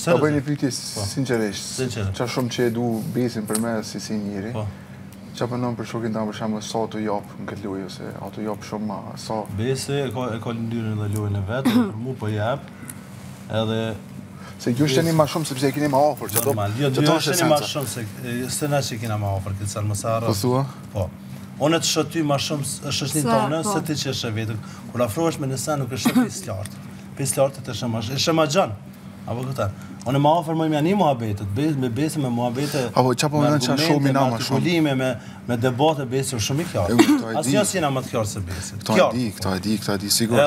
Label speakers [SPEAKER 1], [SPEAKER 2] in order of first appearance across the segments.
[SPEAKER 1] Ta bëj një pyetje sinqerisht. Qa shumë që e du Besin për me si njëri. Qa përndon për shokin ta për shemë sa të japë në këtë lojë, ose a të japë shumë ma, sa...
[SPEAKER 2] Besi e ka lindyrën dhe lojën e vetë, për mu për jepë, edhe...
[SPEAKER 1] Se ju shqeni ma shumë sepse e kini ma ofër, që
[SPEAKER 2] normal, jo, ju shqeni ma shumë, se na që kina ma ofër këtë salë mësara.
[SPEAKER 1] Po thua?
[SPEAKER 2] Po. Unë të shëty ma shumë shëshnin tonë, se ti që eshe vetë. Kur afrohesh me nësa nuk është pis lartë. Pis lartë të eshe ma gjanë. Apo këta. Unë ma ofër më një muhabetet, me Besi me muhabetet, me argumente, me artikulime, me debate Besi është shumë i kjarë. Asë njës jena më të kjarë se Besi.
[SPEAKER 1] Këta e di, sigur.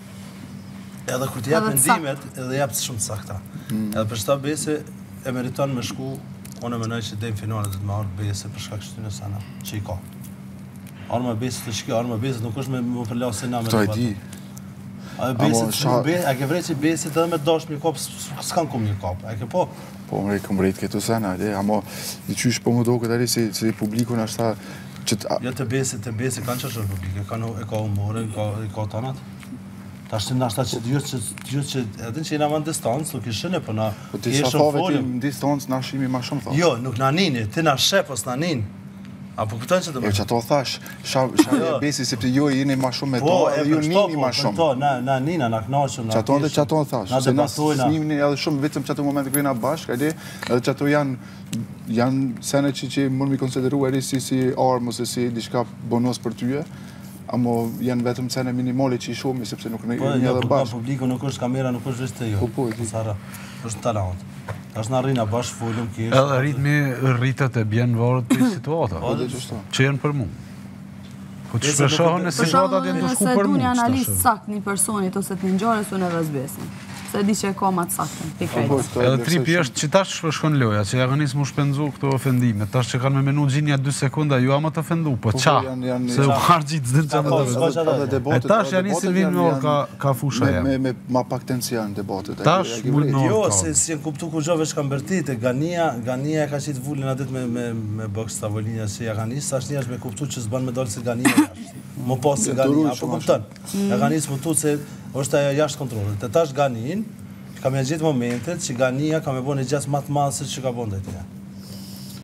[SPEAKER 2] Edhe kur të jepë mendimet, edhe jepë shumë të sakta. Edhe për shta Besi e meriton me shku, unë e menoj që dhe në finalet dhe të marrë Besi për shkak shty në sana, që i ka. Arma Besi të shki, arma Besi nuk është me më përlasë na me debate. A ke vrej që Besit edhe me dash një kop, s'kan kum një kop, a ke po?
[SPEAKER 1] Po, më rejtë këmrejt këtu sena, amo një qysh po më do këtë ari si publikun është ta...
[SPEAKER 2] Jo, të Besi kanë që është publike, e ka humore, e ka tonat. Ta shtim nashta që t'jus që edhe që jena ma në distancë, nuk ishën e po na...
[SPEAKER 1] Po ti sa thove ti në distancë, na shimi ma shumë thove.
[SPEAKER 2] Jo, nuk na nini, ti na shep os na nin. Apo këtojnë që të
[SPEAKER 1] mërë? Jo që ato thash, shave Besi sepse jo jeni ma shumë me to, edhe ju nini ma shumë.
[SPEAKER 2] Po, na nina, na knaqëm, na
[SPEAKER 1] që ato dhe që ato thash, se na snimni edhe shumë vitëm që ato moment të këjna bashkë, edhe që ato janë sene që mund mi konsideru eri si armë ose si diçka bonus për tyje, amo janë vetëm sene minimali që i shumë, sepse nuk në një edhe bashkë.
[SPEAKER 2] Po, publiku nuk është kamera, nuk është vështë të jo.
[SPEAKER 1] Po,
[SPEAKER 2] është talent. Ashtë në rrina bashkë folëm kishë.
[SPEAKER 3] Edhe ritmi rritët e bjenë varët për situata. Që jenë për mu. Po të shpeshohën e situatat jenë të shku për mu.
[SPEAKER 4] Nëse du një analist sakt një personit ose të një njërës unë edhe zbesin. Se di që e ka matë saktën, pikrejtës.
[SPEAKER 3] Edhe tripi është që tash shkon loja, që ja kanë nisë mu shpenzu këto ofendime, tash që kanë me menu gjinja 2 sekunda, ju ama të ofendu, po qa, se u harë gjitë zdin që të e tash ja nisë vinë me orë ka fusha jem.
[SPEAKER 1] Me ma pak tension debatet.
[SPEAKER 3] Tash mullë në orë
[SPEAKER 2] ka. Jo, se si jenë kuptu kur gjove që kanë bërtit, Gania e ka qitë vullin adet me boks tavolinja që ja kanë nisë, tash një është me kuptu që s'ban me dollë se Gania jashtë. Më posë se Gania, apo kuptën. Ja kanë nisë më tu se është ajo jashtë kontrolit. Të tash Ganin, ka me gjithë momentet që Gania ka me bo një gjesë matë madhë se që ka bo ndajtë.